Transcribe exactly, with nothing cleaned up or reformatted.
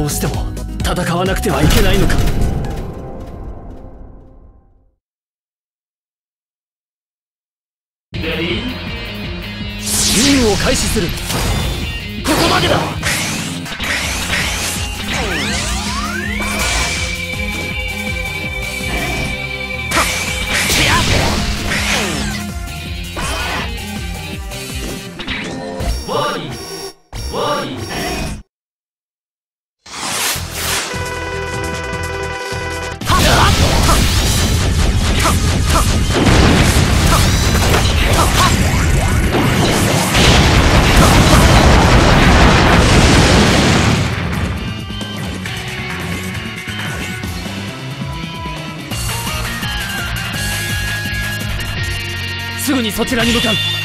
どうしても戦わなくてはいけないのか。任務を開始する。ここまでだ。すぐにそちらに向かう。